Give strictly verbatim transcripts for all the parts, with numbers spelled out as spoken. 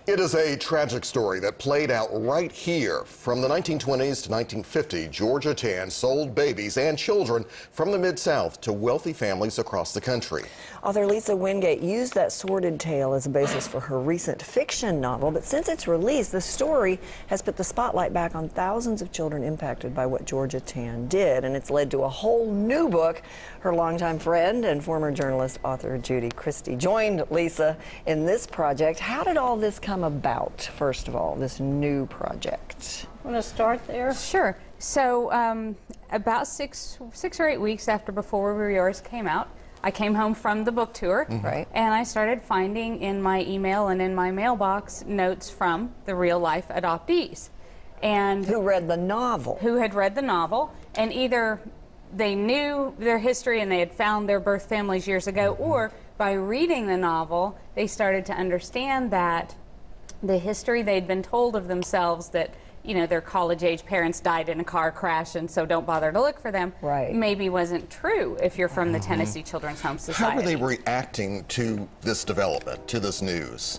It is a tragic story that played out right here. From the nineteen twenties to nineteen fifty, Georgia Tann sold babies and children from the Mid-South to wealthy families across the country. Author Lisa Wingate used that sordid tale as a basis for her recent fiction novel, but since its release, the story has put the spotlight back on thousands of children impacted by what Georgia Tann did, and it's led to a whole new book. Her longtime friend and former journalist, author Judy Christie, joined Lisa in this project. How did all this come about, first of all, this new project? Want to start there? Sure. So um, about six, six or eight weeks after Before We Were Yours came out, I came home from the book tour, mm-hmm. right. and I started finding in my email and in my mailbox notes from the real-life adoptees. And who read the novel. Who had read the novel, and either they knew their history and they had found their birth families years ago, or by reading the novel, they started to understand that the history they'd been told of themselves, that you know their college-age parents died in a car crash and so don't bother to look for them, right. maybe wasn't true if you're from the Tennessee Children's Home Society. How were they reacting to this development, to this news?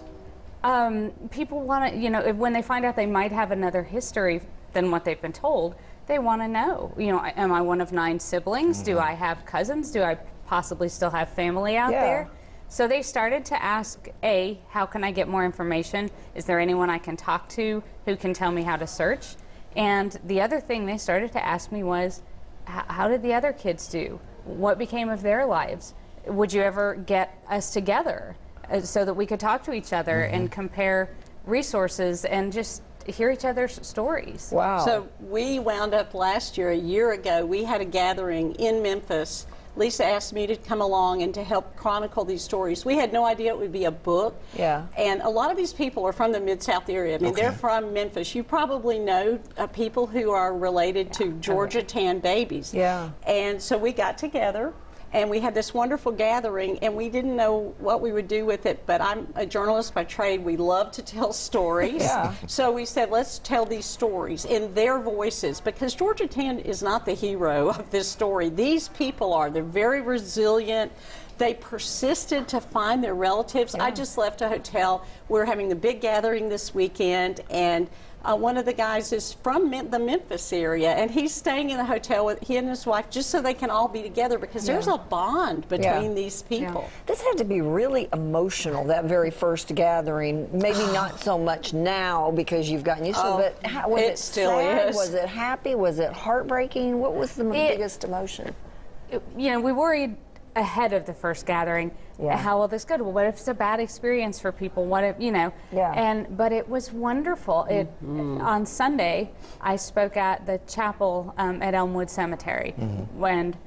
Um, people want to, you know, when they find out they might have another history than what they've been told, they want to know, you know, am I one of nine siblings? Mm-hmm. Do I have cousins? Do I possibly still have family out yeah. there? So they started to ask, A, how can I get more information? Is there anyone I can talk to who can tell me how to search? And the other thing they started to ask me was, how did the other kids do? What became of their lives? Would you ever get us together uh, so that we could talk to each other mm-hmm. and compare resources and just hear each other's stories? Wow. So we wound up last year, a year ago, we had a gathering in Memphis. Lisa asked me to come along and to help chronicle these stories. We had no idea it would be a book. Yeah. And a lot of these people are from the Mid-South area. I mean, okay. they're from Memphis. You probably know uh, people who are related to Georgia Tann babies. Yeah. And so we got together and we had this wonderful gathering, and we didn't know what we would do with it, but I'm a journalist by trade. We love to tell stories. Yeah. So we said, let's tell these stories in their voices, because Georgia Tann is not the hero of this story. These people are. They're very resilient. They persisted to find their relatives. Yeah. I just left a hotel. We're having the big gathering this weekend, and uh, one of the guys is from Mem the Memphis area, and he's staying in the hotel with he and his wife just so they can all be together, because yeah. there's a bond between yeah. these people. Yeah. This had to be really emotional, that very first gathering. Maybe not so much now because you've gotten used to oh, it, but how, was it, it still sad? is. Was it happy? Was it heartbreaking? What was the it, biggest emotion? It, you know, we worried ahead of the first gathering, yeah. how will this go? Well, what if it's a bad experience for people? What if, you know? Yeah. And but it was wonderful. It mm-hmm. on Sunday, I spoke at the chapel um, at Elmwood Cemetery, mm-hmm. when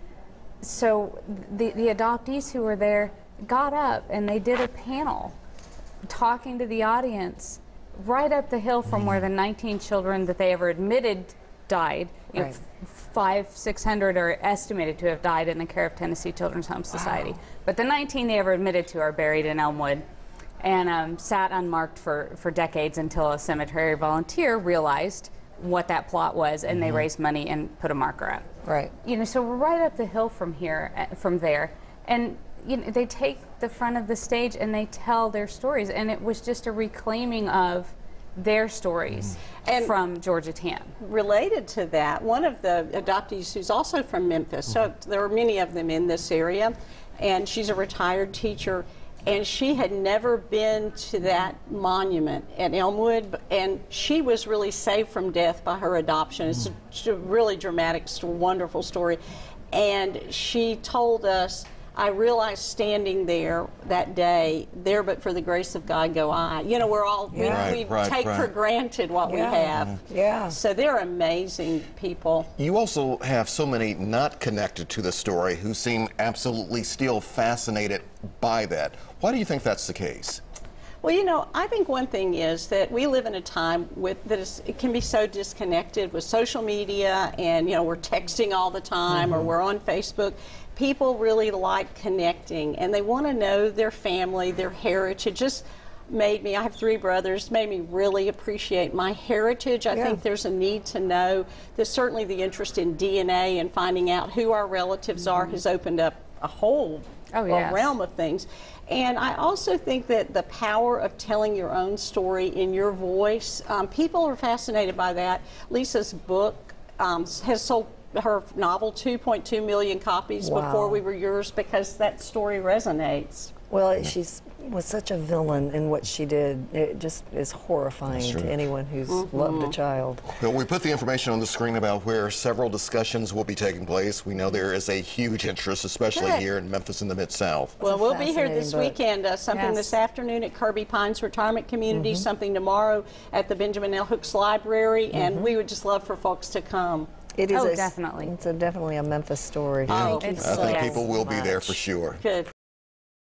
so the the adoptees who were there got up and they did a panel talking to the audience right up the hill from mm-hmm. where the nineteen children that they ever admitted died. You right. know, five, six hundred are estimated to have died in the care of Tennessee Children's Home Society. Wow. But the nineteen they ever admitted to are buried in Elmwood and um, sat unmarked for, for decades until a cemetery volunteer realized what that plot was, and mm-hmm. they raised money and put a marker up. Right. You know, so we're right up the hill from here, uh, from there, and you know, they take the front of the stage and they tell their stories, and it was just a reclaiming of their stories and from Georgia Tann. Related to that, one of the adoptees who's also from Memphis, so there are many of them in this area, and she's a retired teacher, and she had never been to that monument at Elmwood, and she was really saved from death by her adoption. It's a, it's a really dramatic, wonderful story, and she told us, I realized standing there that day, there but for the grace of God go I. You know, we're all, yeah. we, right, we right, take right. for granted what yeah. we have. Mm-hmm. Yeah. So they're amazing people. You also have so many not connected to the story who seem absolutely still fascinated by that. Why do you think that's the case? Well, you know, I think one thing is that we live in a time with that is, it can be so disconnected with social media, and you know, we're texting all the time, mm-hmm. or we're on Facebook. People really like connecting, and they want to know their family, their heritage. It just made me, I have three brothers, made me really appreciate my heritage. I yeah. think there's a need to know. There's certainly the interest in D N A and finding out who our relatives mm-hmm. are has opened up a whole Oh, yes. realm of things. And I also think that the power of telling your own story in your voice, um, people are fascinated by that. Lisa's book um, has sold her novel two point two million copies Wow. before we were yours, because that story resonates. Well, she's was such a villain in what she did. It just is horrifying That's to true. anyone who's Mm-hmm. loved a child. Well, we put the information on the screen about where several discussions will be taking place. We know there is a huge interest, especially Good. here in Memphis in the Mid-South. Well, a we'll be here this fascinating book. weekend. Uh, something Yes. this afternoon at Kirby Pines Retirement Community, something tomorrow at the Benjamin L. Hooks Library, and we would just love for folks to come. It is Oh, a, definitely. It's a, definitely a Memphis story. Oh, Thank you it's- I so think yes. people will be there for much. sure. Good.